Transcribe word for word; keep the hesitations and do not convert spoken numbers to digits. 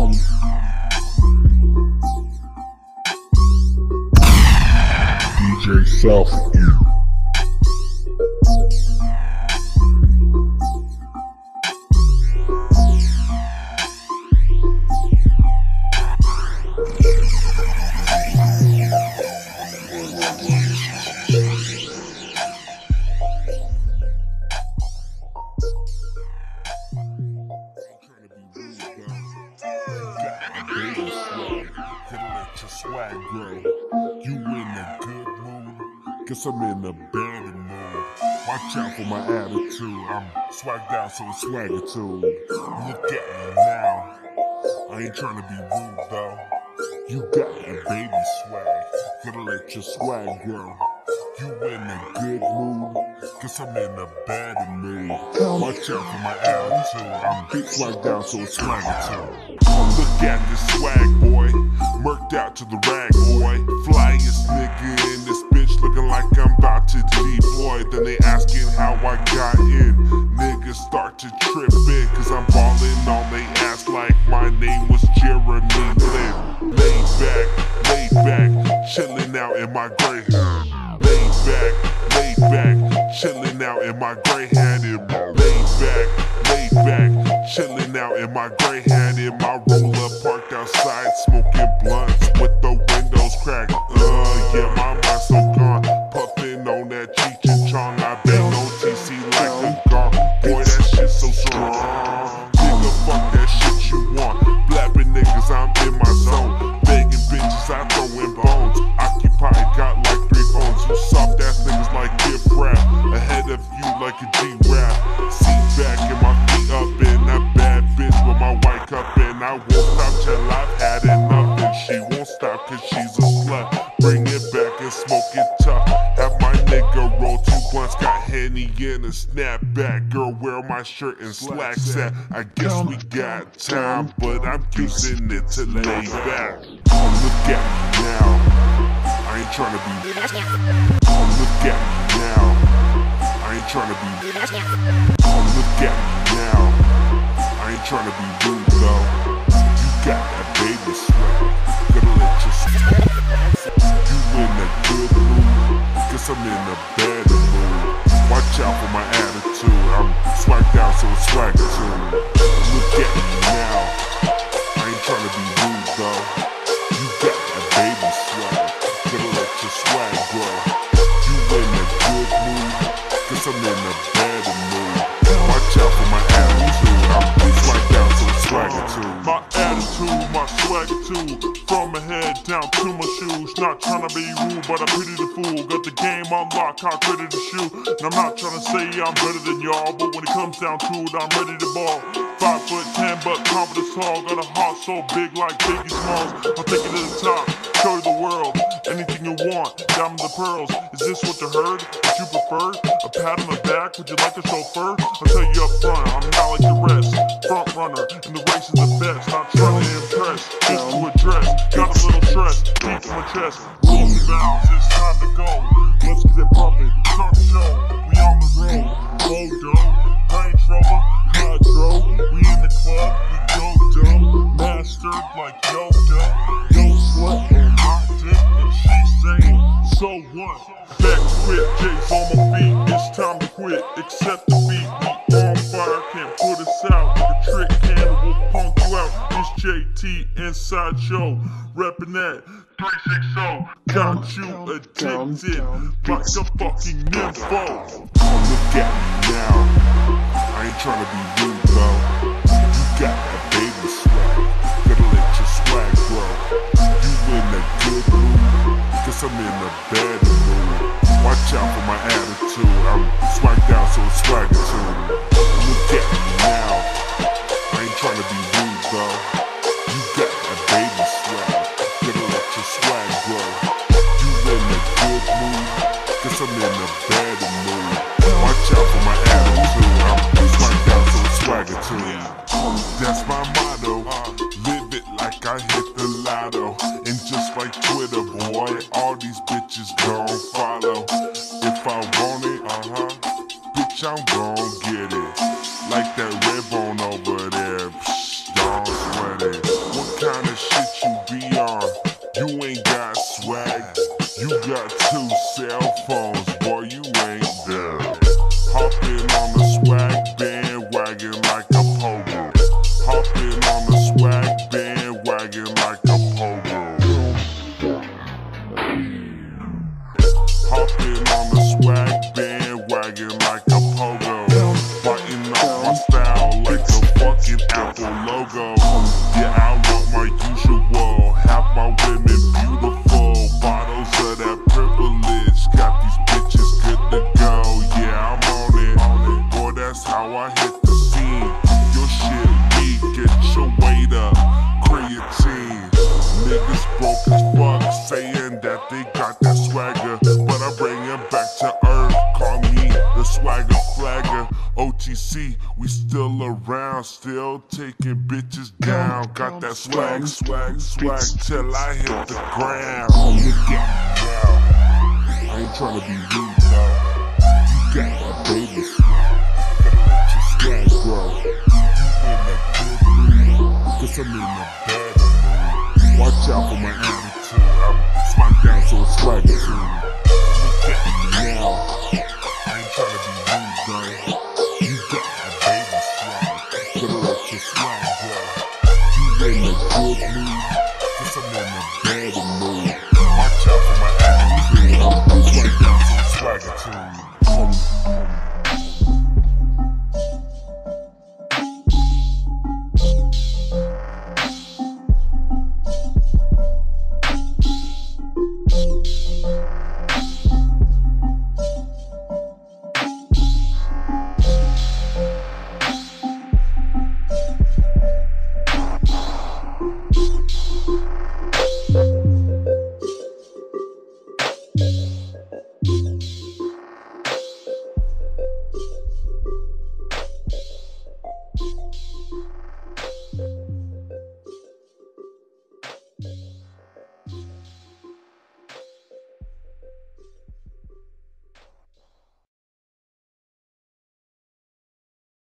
D J Selfie. Baby swag, gotta let your swag grow. You in a good mood? Guess I'm in a bad mood. Watch out for my attitude. I'm swagged out, so it's swagitude. Look at me now. I ain't trying to be rude though. You got a baby swag, gotta let your swag grow. You in a good mood? Guess I'm in a bad mood. Watch out for my attitude. I'm big swagged out, so it's swagitude. Look at this swag, boy. Murked out to the rag, boy. Flyest nigga in this bitch, looking like I'm about to deploy. Then they asking how I got in. Niggas start to trip in, cause I'm ballin' on they ass like my name was Jeremy Lin. Laid back, laid back, chillin' out in my gray hair. Laid back, laid back, chillin' out in my gray hat. Laid back, laid back, chillin' out in my gray hat. In my roller parked outside, smoking blunts with the windows cracked. Uh, yeah, my mind so gone, puffin' on that Cheech and Chong. I bang on T C like a gong. Boy, that shit so strong. Nigga, fuck that shit you want. Blapping niggas, I'm in my zone. Begging bitches, I throwin' bones. Occupied, got like three phones. You soft ass niggas like gift wrap. Ahead of you like a G-rap. Seat back and my feet up in that bad bitch with my white cup in. I won't stop till I've had enough, and she won't stop cause she's a slut. Bring it back and smoke it tough. Have my nigga roll two blunts, got Henny in a snapback. Girl, where my shirt and slacks at? I guess we got time, but I'm using it to lay back. Look at me now. I ain't tryna be. Look at me now. I ain't tryna be. Look at me now. I ain't tryna be rude though. You got that baby swag, gotta let your swag. You in a good mood, guess I'm in a bad mood. Watch out for my attitude. I'm swagged out, so it's swagitude. Look at me now. I ain't tryna be rude though. You got that baby swag, gotta let your swag grow. You in a good mood, guess I'm in a bad mood. Watch out for my attitude. I'm swagged out, so it's swagitude. My attitude, my swagitude, from my head down to my shoes. Not tryna be rude, but I pity the fool. Got the game unlocked, cock ready to shoot. And I'm not tryna say I'm better than y'all, but when it comes down to it, I'm ready to ball. Five foot ten, but confidence tall. Got a heart so big like Biggie Smalls. I'll take it to the top, show you the world. Anything you want, diamond the pearls. Is this what you heard? What you prefer? A pat on the back? Would you like a chauffeur? I'll tell you up front, I'm not like the rest. Front runner, and the race is the best. Not trying to impress, just to address. Got a little stress, deep in my chest. Roll the valves, it's time to go. Let's get it pumping, start the show. We on the road, Modo, Range Rover, Hydro. We in the club, we go dumb. Mastered like Yoda. Yo slut on my dick, and she saying, so what? Back quit, J's on my feet, it's time to quit. Accept defeat, we on fire, can't put us out. The trick can will punk you out. It's J T Inside Show, reppin' that three sixty. Got you addicted like a fucking nympho. Look at me now. I ain't tryna be rude though. You got that baby swag, gotta let your swag grow. You in a good mood, guess I'm in a bad mood. Watch out for my attitude. I'm swagged out, so it's swagitude. Look at me now. I ain't tryna be rude though. You got that baby swag, gotta let your swag grow. You in a good mood, guess I'm in a bad mood. Watch out for my attitude. I'm swagged out, so it's swagitude. That's my motto. Live it like I hit the lotto. And just like Twitter, boy, all these bitches gon' follow. If I want it, uh-huh, bitch, I'm gon' get it. Like that red bone over there, psh, don't sweat it. logo. Yeah, I want my usual. Have my women beautiful. Bottles of that privilege. Got these bitches good to go. Yeah, I'm on it. Boy, that's how I hit the scene. Your shit weak, get your weight up. Creatine. Niggas broke as fuck, saying that they got that swagger, but I bring it back to earth. Call me the swagger flagger. O T C, we still around, still taking bitches down. Got that swag, swag, swag till I hit the ground. Look at me now. I ain't tryna be rude, though. You got that baby swag. Better let your swag grow. You in that good mood, cause I'm in the bad mood. Watch out for my attitude. I'm swag down, so it's swagger too. Look at me now. I ain't tryna be rude, though. You got that baby swag. Better let your swag grow. You in that good mood, cause I'm in the bad mood. Watch out for my attitude. I'm swag down, so it's swagger too.